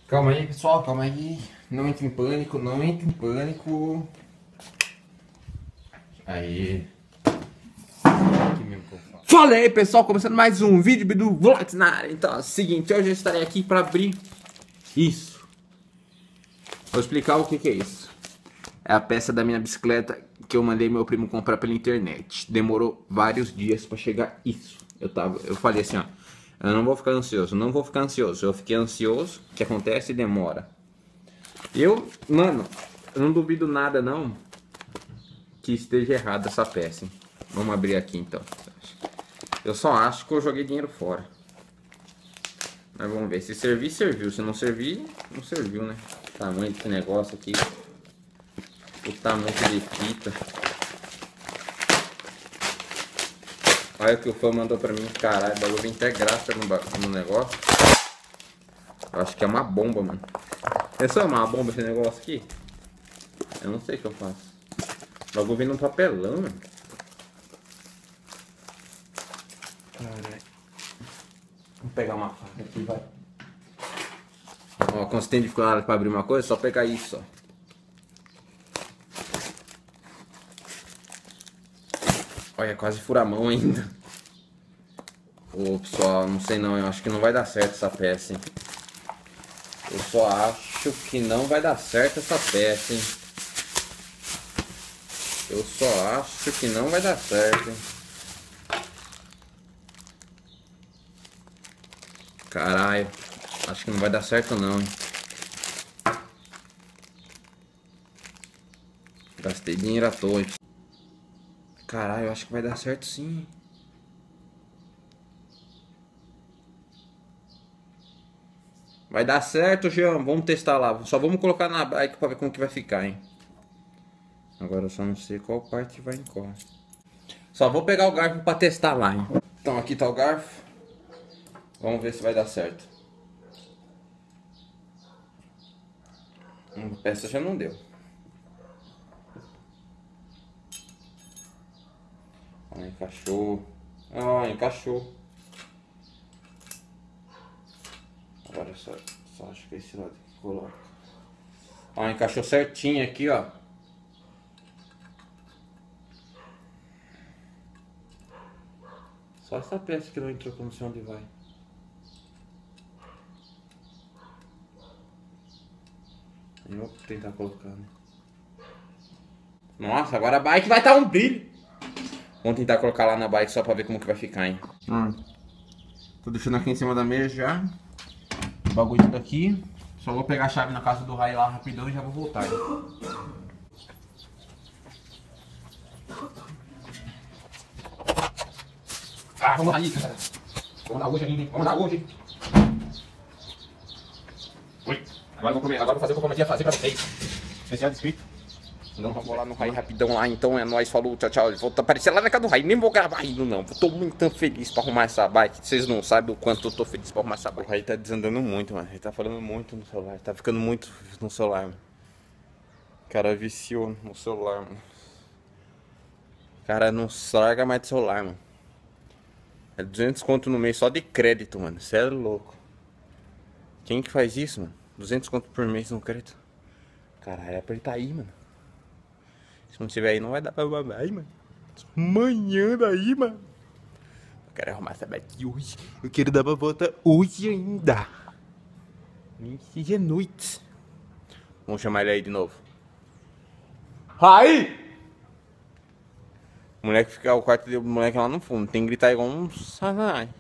Calma aí, pessoal, calma aí. Não entre em pânico, não entre em pânico. Aí. Aqui mesmo que eu falo. Fala aí, pessoal, começando mais um vídeo do Vlogs na área. Então, é o seguinte, hoje eu estarei aqui para abrir isso. Vou explicar o que é isso. É a peça da minha bicicleta que eu mandei meu primo comprar pela internet. Demorou vários dias para chegar isso. Eu falei assim, ó. Eu não vou ficar ansioso, não vou ficar ansioso. Eu fiquei ansioso, o que acontece demora. Mano, eu não duvido nada não que esteja errada essa peça, hein? Vamos abrir aqui então. Eu só acho que eu joguei dinheiro fora. Mas vamos ver, se servir, serviu. Se não servir, não serviu, né? O tamanho desse negócio aqui. O tamanho de fita. Olha o que o fã mandou pra mim. Caralho, o bagulho vem até graça no negócio. Eu acho que é uma bomba, mano. É só uma bomba esse negócio aqui? Eu não sei o que eu faço. O bagulho vem num papelão, mano. Caralho. Vou pegar uma faca aqui, vai. Ó, quando você tem dificuldade pra abrir uma coisa, é só pegar isso, ó. Olha, quase fura a mão ainda. Ô, pessoal, não sei não, eu acho que não vai dar certo essa peça, hein. Eu só acho que não vai dar certo essa peça, hein. Eu só acho que não vai dar certo, hein. Caralho, acho que não vai dar certo não, hein. Gastei dinheiro à toa. Caralho, eu acho que vai dar certo sim. Vai dar certo, Jean. Vamos testar lá. Só vamos colocar na bike pra ver como que vai ficar, hein. Agora eu só não sei qual parte vai em qual. Só vou pegar o garfo pra testar lá, hein. Então aqui tá o garfo. Vamos ver se vai dar certo. Uma peça já não deu. Ah, encaixou. Ah, encaixou. Agora só acho que esse lado que coloca. Ah, encaixou certinho aqui, ó. Só essa peça que não entrou, que eu não sei onde vai. Eu vou tentar colocar, né? Nossa, agora a bike vai estar um brilho. Vamos tentar colocar lá na bike só pra ver como que vai ficar, hein? Tô deixando aqui em cima da mesa já. O bagulho tudo aqui. Só vou pegar a chave na casa do Rai lá rapidão e já vou voltar, hein? Ah, vamos aí, cara. Vamos dar hoje ainda, hein? Vamos dar hoje, hein? Oi. Agora eu vou fazer o que eu prometi a fazer pra vocês. Especial de inscrito. Então vamos lá no Rai rapidão lá, então é nóis, falou, tchau, tchau. Vou aparecer lá na casa do Rai, nem vou gravar ainda não. Tô muito feliz pra arrumar essa bike. Vocês não sabem o quanto eu tô feliz pra arrumar essa bike. O Rai tá desandando muito, mano. Ele tá falando muito no celular, tá ficando muito no celular, mano. O cara viciou no celular, mano. O cara não larga mais do celular, mano. É 200 conto no mês só de crédito, mano. Cê é louco. Quem que faz isso, mano? 200 conto por mês no crédito. Caralho, é apertar aí, mano. Se não tiver aí, não vai dar pra mamar aí, mano. Amanhã daí, mano. Eu quero arrumar essa bike hoje. Eu quero dar pra volta hoje ainda. Nem que seja noite. Vamos chamar ele aí de novo. Aí! O moleque fica, o quarto do moleque lá no fundo. Tem que gritar igual um satanás.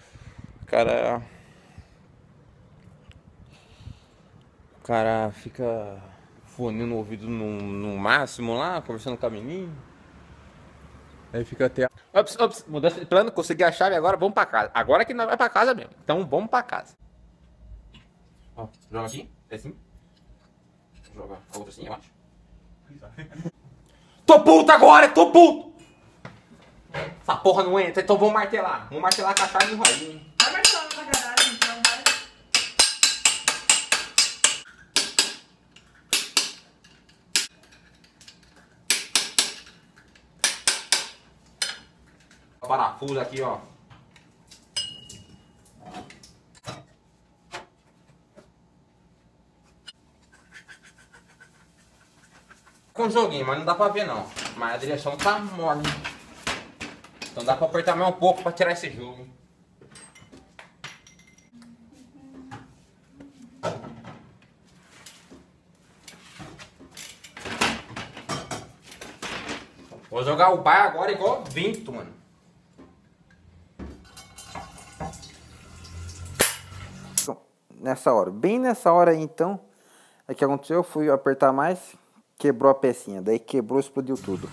O cara fica fone no ouvido no máximo lá, conversando com a menina. Aí fica até... Ops, mudança de plano, consegui a chave, agora vamos pra casa. Agora que nós vai pra casa mesmo. Então vamos pra casa. Ó, joga assim, é assim. Joga a outra assim, eu acho. Tô puto agora, tô puto! Essa porra não entra, então vamos martelar. Vamos martelar com a chave no raio. Vai martelar na garagem, então, vai. Parafuso aqui, ó. Com joguinho, mas não dá pra ver não. Mas a direção tá mole. Então dá pra apertar mais um pouco pra tirar esse jogo. Vou jogar o bar agora igual vento, mano. Bem nessa hora aí, então, o que aconteceu? Eu fui apertar mais, quebrou a pecinha, daí quebrou, explodiu tudo.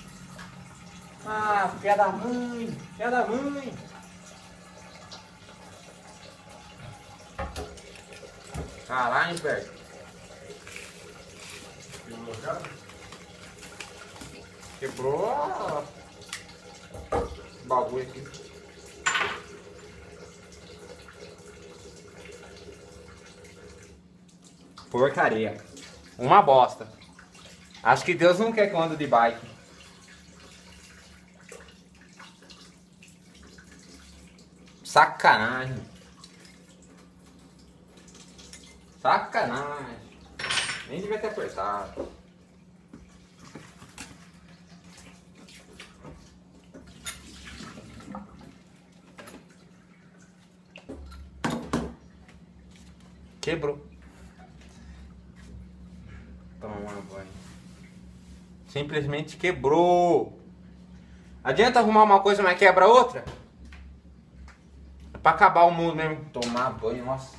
Ah, filha da mãe, filha da mãe. Caralho, velho. Quebrou o bagulho aqui. Porcaria. Uma bosta. Acho que Deus não quer que eu ande de bike. Sacanagem. Sacanagem. Nem devia ter apertado. Quebrou. Toma banho. Simplesmente quebrou. Adianta arrumar uma coisa, mas quebra outra? É pra acabar o mundo mesmo. Tomar banho, nossa.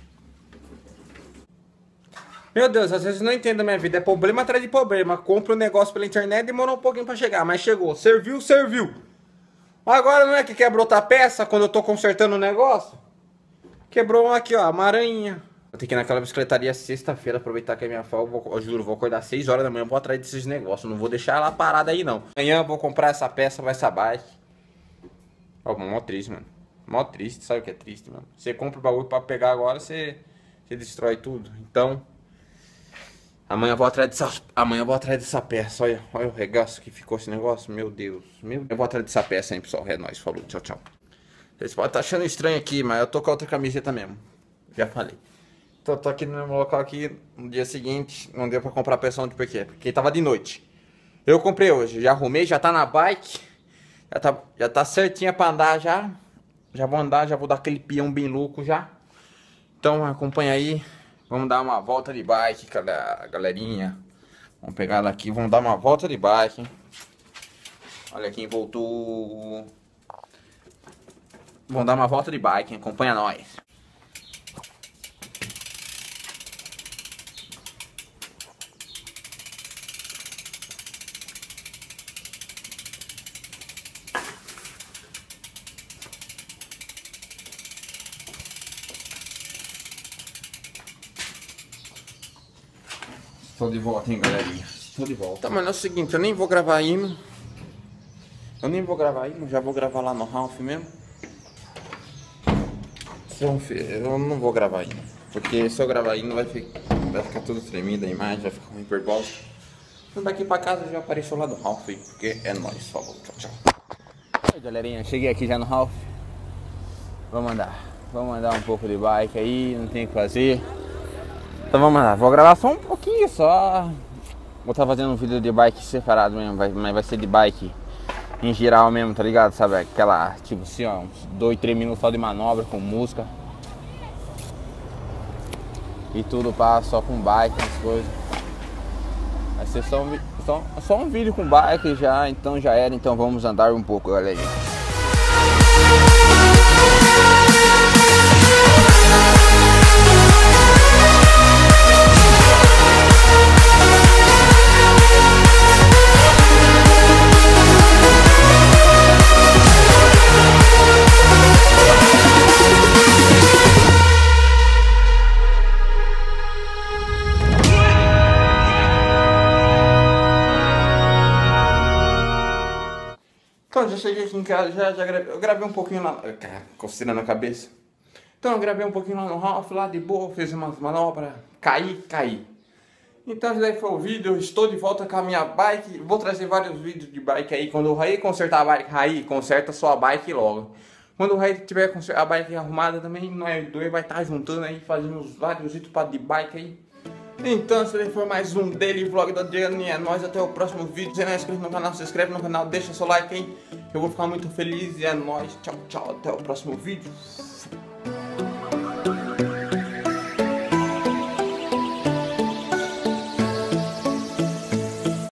Meu Deus, às vezes eu não entendo a minha vida. É problema atrás de problema. Compro um negócio pela internet, demorou um pouquinho pra chegar, mas chegou. Serviu, serviu. Agora não é que quebrou outra peça quando eu tô consertando o negócio? Quebrou um aqui, ó, uma aranha. Vou ter que ir naquela bicicletaria sexta-feira, aproveitar que é minha folga. Eu juro, vou acordar 6 horas da manhã, vou atrás desses negócios. Não vou deixar ela parada aí, não. Amanhã eu vou comprar essa peça, vai essa bike. Ó, mó triste, mano. Mó triste, sabe o que é triste, mano? Você compra o bagulho pra pegar agora, você destrói tudo. Então, amanhã eu vou atrás dessa peça. Olha o regaço que ficou esse negócio. Meu Deus. Eu vou atrás dessa peça, hein, pessoal. É nóis, falou, tchau, tchau. Vocês podem estar achando estranho aqui, mas eu tô com a outra camiseta mesmo. Já falei. Então, tô aqui no mesmo local aqui, no dia seguinte, não deu pra comprar pressão de porquê? Porque tava de noite. Eu comprei hoje, já arrumei, já tá na bike, já tá certinha pra andar já. Já vou andar, já vou dar aquele peão bem louco já. Então, acompanha aí, vamos dar uma volta de bike, galerinha. Vamos pegar ela aqui, vamos dar uma volta de bike. Olha quem voltou. Vamos dar uma volta de bike, acompanha nós. Estou de volta, hein, galerinha. Estou de volta. Tá, mas é o seguinte, eu nem vou gravar hino. Já vou gravar lá no Ralph mesmo. Eu não vou gravar hino. Porque se eu gravar hino vai ficar tudo tremido a imagem, vai ficar um hiperbosta. Então daqui pra casa já apareceu lá do Ralph, porque é nóis. Falou, tchau, tchau. Oi, galerinha, cheguei aqui já no Ralph. Vamos andar um pouco de bike aí, não tem o que fazer. Então vamos lá, vou gravar só um pouquinho só. Vou estar fazendo um vídeo de bike separado mesmo, mas vai ser de bike em geral mesmo, tá ligado? Sabe aquela, tipo assim, ó, uns 2, 3 minutos só de manobra com música. E tudo passa só com bike, as coisas. Vai ser só um vídeo com bike já, então já era. Então vamos andar um pouco, galera. Então, já cheguei aqui em casa, eu gravei um pouquinho lá, coceira na cabeça. Então, eu gravei um pouquinho lá no Ralph, lá de boa, fiz umas manobras, caí. Então, esse daí foi o vídeo, eu estou de volta com a minha bike, vou trazer vários vídeos de bike aí. Quando o Raí consertar a bike, Raí, conserta sua bike logo. Quando o Raí tiver a bike arrumada também, nós dois vai estar juntando aí, fazendo vários vídeos de bike aí. Então, esse daí foi mais um Daily Vlog da Adriane. É nóis, até o próximo vídeo. Se não é inscrito no canal, se inscreve no canal, deixa seu like, hein? Eu vou ficar muito feliz e é nóis. Tchau, tchau, até o próximo vídeo.